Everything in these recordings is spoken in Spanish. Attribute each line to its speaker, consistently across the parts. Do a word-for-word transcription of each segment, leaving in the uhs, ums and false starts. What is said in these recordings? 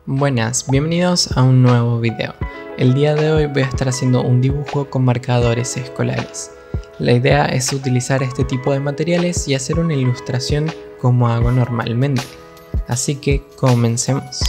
Speaker 1: Buenas, bienvenidos a un nuevo video. El día de hoy voy a estar haciendo un dibujo con marcadores escolares. La idea es utilizar este tipo de materiales y hacer una ilustración como hago normalmente. Así que comencemos.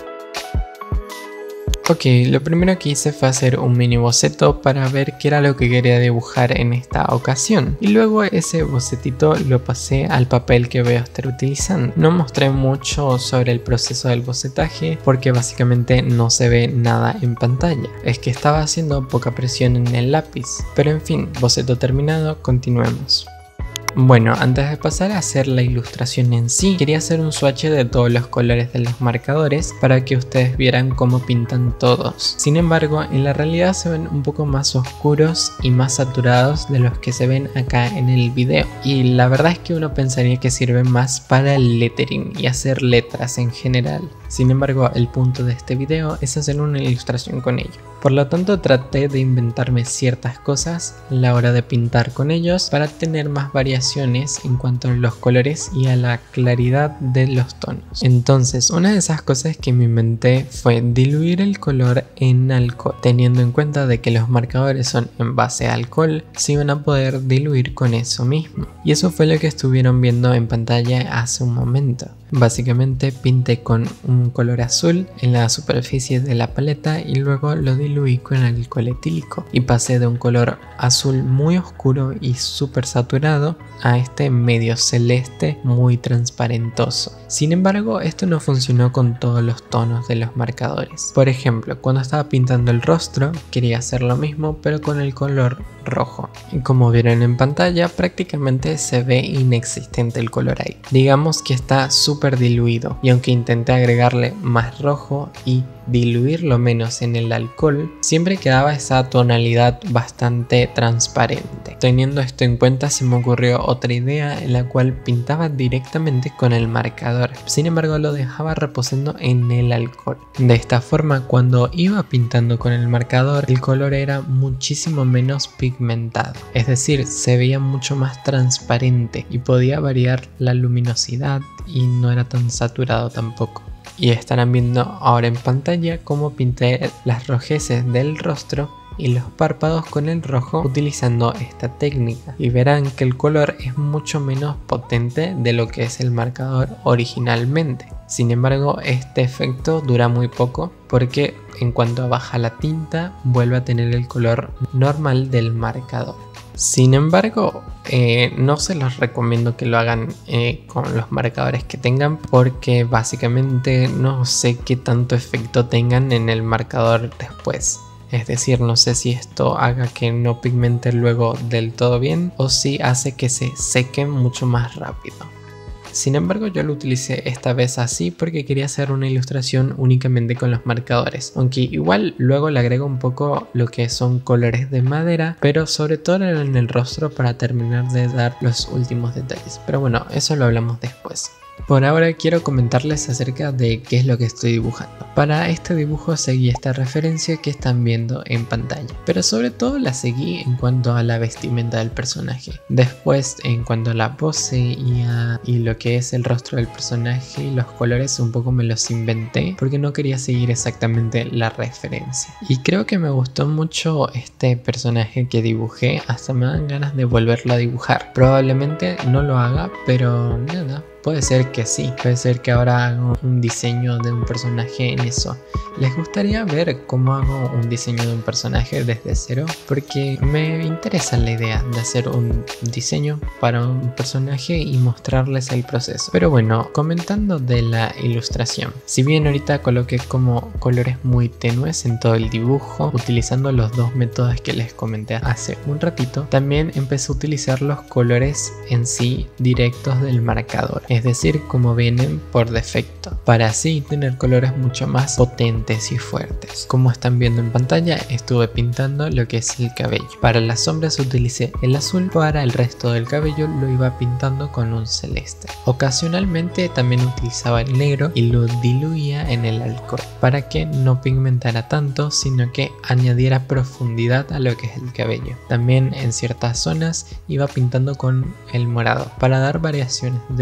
Speaker 1: Ok, lo primero que hice fue hacer un mini boceto para ver qué era lo que quería dibujar en esta ocasión. Y luego ese bocetito lo pasé al papel que voy a estar utilizando. No mostré mucho sobre el proceso del bocetaje porque básicamente no se ve nada en pantalla. Es que estaba haciendo poca presión en el lápiz. Pero en fin, boceto terminado, continuemos. Bueno, antes de pasar a hacer la ilustración en sí, quería hacer un swatch de todos los colores de los marcadores para que ustedes vieran cómo pintan todos. Sin embargo, en la realidad se ven un poco más oscuros y más saturados de los que se ven acá en el video. Y la verdad es que uno pensaría que sirve más para el lettering y hacer letras en general. Sin embargo, el punto de este video es hacer una ilustración con ello. Por lo tanto, traté de inventarme ciertas cosas a la hora de pintar con ellos para tener más variaciones en cuanto a los colores y a la claridad de los tonos. Entonces, una de esas cosas que me inventé fue diluir el color en alcohol. Teniendo en cuenta de que los marcadores son en base a alcohol, se iban a poder diluir con eso mismo. Y eso fue lo que estuvieron viendo en pantalla hace un momento. Básicamente pinté con un color azul en la superficie de la paleta y luego lo diluí con alcohol etílico y pasé de un color azul muy oscuro y súper saturado a este medio celeste muy transparentoso. Sin embargo, esto no funcionó con todos los tonos de los marcadores. Por ejemplo, cuando estaba pintando el rostro quería hacer lo mismo pero con el color rojo. Y como vieron en pantalla, prácticamente se ve inexistente el color ahí. Digamos que está súper diluido y aunque intenté agregarle más rojo y diluirlo menos en el alcohol, siempre quedaba esa tonalidad bastante transparente. Teniendo esto en cuenta, se me ocurrió otra idea en la cual pintaba directamente con el marcador. Sin embargo, lo dejaba reposando en el alcohol. De esta forma, cuando iba pintando con el marcador, el color era muchísimo menos pigmentado. Es decir, se veía mucho más transparente y podía variar la luminosidad y no era tan saturado tampoco. Y estarán viendo ahora en pantalla cómo pinté las rojeces del rostro y los párpados con el rojo utilizando esta técnica. Y verán que el color es mucho menos potente de lo que es el marcador originalmente. Sin embargo, este efecto dura muy poco porque en cuanto baja la tinta vuelve a tener el color normal del marcador. Sin embargo, eh, no se los recomiendo que lo hagan eh, con los marcadores que tengan porque básicamente no sé qué tanto efecto tengan en el marcador después. Es decir, no sé si esto haga que no pigmente luego del todo bien o si hace que se sequen mucho más rápido. Sin embargo, yo lo utilicé esta vez así porque quería hacer una ilustración únicamente con los marcadores. Aunque igual luego le agrego un poco lo que son colores de madera, pero sobre todo en el rostro para terminar de dar los últimos detalles. Pero bueno, eso lo hablamos después. Por ahora quiero comentarles acerca de qué es lo que estoy dibujando. Para este dibujo seguí esta referencia que están viendo en pantalla, pero sobre todo la seguí en cuanto a la vestimenta del personaje. Después, en cuanto a la pose y, a, y lo que es el rostro del personaje y los colores, un poco me los inventé porque no quería seguir exactamente la referencia. Y creo que me gustó mucho este personaje que dibujé, hasta me dan ganas de volverlo a dibujar. Probablemente no lo haga, pero nada. Puede ser que sí, puede ser que ahora hago un diseño de un personaje en eso. ¿Les gustaría ver cómo hago un diseño de un personaje desde cero? Porque me interesa la idea de hacer un diseño para un personaje y mostrarles el proceso. Pero bueno, comentando de la ilustración. Si bien ahorita coloqué como colores muy tenues en todo el dibujo, utilizando los dos métodos que les comenté hace un ratito, también empecé a utilizar los colores en sí directos del marcador. Es decir, como vienen por defecto, para así tener colores mucho más potentes y fuertes. Como están viendo en pantalla, estuve pintando lo que es el cabello. Para las sombras utilicé el azul, para el resto del cabello lo iba pintando con un celeste. Ocasionalmente también utilizaba el negro y lo diluía en el alcohol para que no pigmentara tanto, sino que añadiera profundidad a lo que es el cabello. También en ciertas zonas iba pintando con el morado para dar variaciones del tono.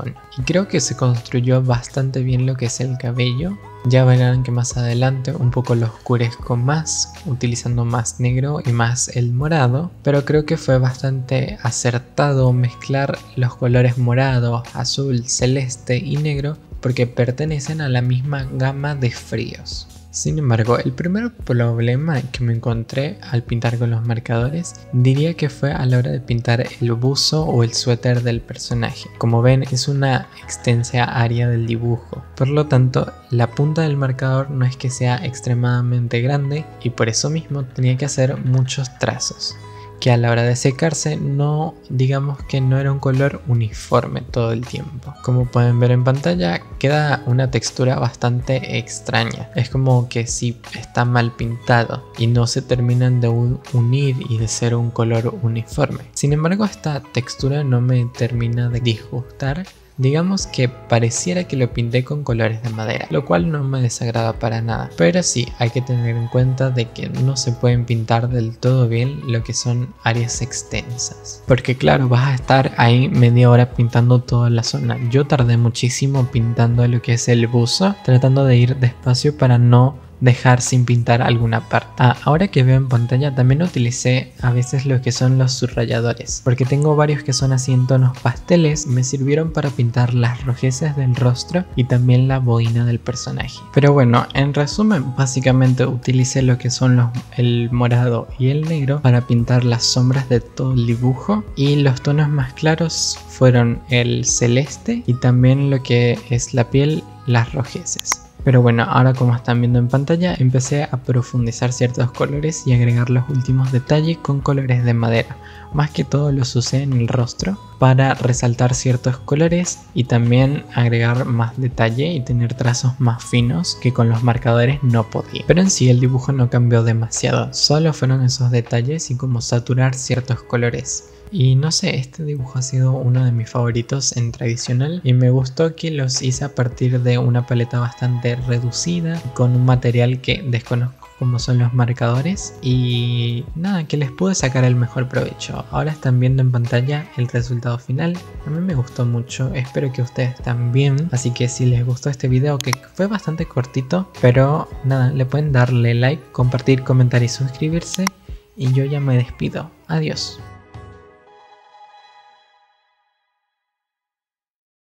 Speaker 1: tono. Y creo que se construyó bastante bien lo que es el cabello. Ya verán que más adelante un poco lo oscurezco más, utilizando más negro y más el morado, pero creo que fue bastante acertado mezclar los colores morado, azul, celeste y negro porque pertenecen a la misma gama de fríos. Sin embargo, el primer problema que me encontré al pintar con los marcadores diría que fue a la hora de pintar el buzo o el suéter del personaje. Como ven, es una extensa área del dibujo, por lo tanto la punta del marcador no es que sea extremadamente grande y por eso mismo tenía que hacer muchos trazos, que a la hora de secarse no, digamos que no era un color uniforme todo el tiempo. Como pueden ver en pantalla, queda una textura bastante extraña. Es como que si está mal pintado y no se terminan de unir y de ser un color uniforme. Sin embargo, esta textura no me termina de disgustar. Digamos que pareciera que lo pinté con colores de madera, lo cual no me desagrada para nada. Pero sí, hay que tener en cuenta de que no se pueden pintar del todo bien lo que son áreas extensas. Porque claro, vas a estar ahí media hora pintando toda la zona. Yo tardé muchísimo pintando lo que es el buzo, tratando de ir despacio para no dejar sin pintar alguna parte. Ah, ahora que veo en pantalla también utilicé a veces lo que son los subrayadores, porque tengo varios que son así en tonos pasteles, me sirvieron para pintar las rojeces del rostro y también la boina del personaje. Pero bueno, en resumen, básicamente utilicé lo que son los, el morado y el negro para pintar las sombras de todo el dibujo, y los tonos más claros fueron el celeste y también lo que es la piel, las rojeces. Pero bueno, ahora como están viendo en pantalla, empecé a profundizar ciertos colores y agregar los últimos detalles con colores de madera. Más que todo los usé en el rostro para resaltar ciertos colores y también agregar más detalle y tener trazos más finos que con los marcadores no podía. Pero en sí el dibujo no cambió demasiado, solo fueron esos detalles y como saturar ciertos colores. Y no sé, este dibujo ha sido uno de mis favoritos en tradicional y me gustó que los hice a partir de una paleta bastante reducida con un material que desconozco como son los marcadores, y nada, que les pude sacar el mejor provecho. Ahora están viendo en pantalla el resultado final. A mí me gustó mucho, espero que ustedes también, así que si les gustó este video, que fue bastante cortito, pero nada, le pueden darle like, compartir, comentar y suscribirse, y yo ya me despido. Adiós.